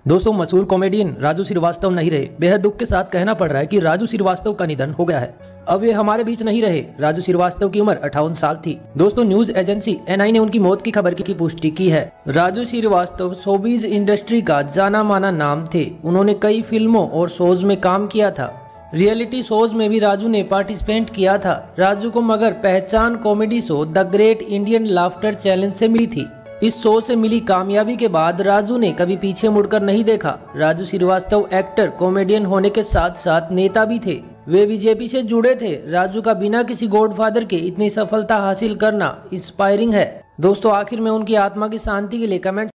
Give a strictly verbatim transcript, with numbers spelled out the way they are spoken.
दोस्तों, मशहूर कॉमेडियन राजू श्रीवास्तव नहीं रहे। बेहद दुख के साथ कहना पड़ रहा है कि राजू श्रीवास्तव का निधन हो गया है। अब वे हमारे बीच नहीं रहे। राजू श्रीवास्तव की उम्र अट्ठावन साल थी। दोस्तों, न्यूज एजेंसी एन आई ने उनकी मौत की खबर की पुष्टि की है। राजू श्रीवास्तव शोबिज इंडस्ट्री का जाना माना नाम थे। उन्होंने कई फिल्मों और शोज में काम किया था। रियलिटी शोज में भी राजू ने पार्टिसिपेट किया था। राजू को मगर पहचान comedy show the great Indian laughter challenge से मिली थी। इस शो से मिली कामयाबी के बाद राजू ने कभी पीछे मुड़कर नहीं देखा। राजू श्रीवास्तव एक्टर कॉमेडियन होने के साथ साथ नेता भी थे। वे बीजेपी से जुड़े थे। राजू का बिना किसी गॉडफादर के इतनी सफलता हासिल करना इंस्पायरिंग है। दोस्तों, आखिर में उनकी आत्मा की शांति के लिए कमेंट